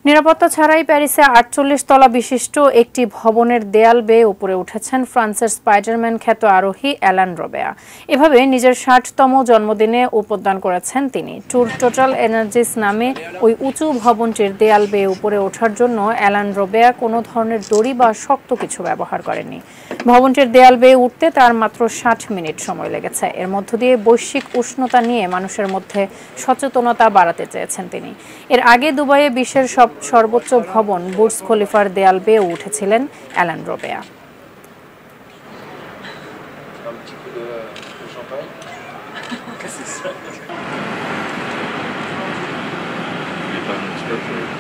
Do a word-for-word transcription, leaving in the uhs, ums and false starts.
নিরাপত্তা ছাড়াই প্যারিসে আটচল্লিশ তলা বিশিষ্ট একটি ভবনের দেয়াল বেয়ে উপরে উঠেছেন ফ্রান্সের স্পাইডারম্যান খ্যাত আরোহী অ্যালান রোবেয়া। এভাবে নিজের ষাটতম জন্মদিনে উপদান করেছেন তিনি। ট্যুর টোটাল এনার্জিস নামে ওই উঁচু ভবনটির দেয়াল বেয়ে উপরে ওঠার জন্য অ্যালান রোবেয়া কোনো ধরনের দড়ি বা শক্ত কিছু ব্যবহার করেননি। ভবনটির দেয়াল বেয়ে উঠতে তার মাত্র ষাট মিনিট সময় লেগেছে। এর মধ্য দিয়ে বৈশ্বিক উষ্ণতা নিয়ে মানুষের মধ্যে সচেতনতা বাড়াতে চেয়েছেন তিনি। এর আগে দুবাইয়ে বিশ্বের সব সর্বোচ্চ ভবন বুর্জ খলিফার দেয়াল বেয়ে উঠেছিলেন অ্যালান রোবেয়া।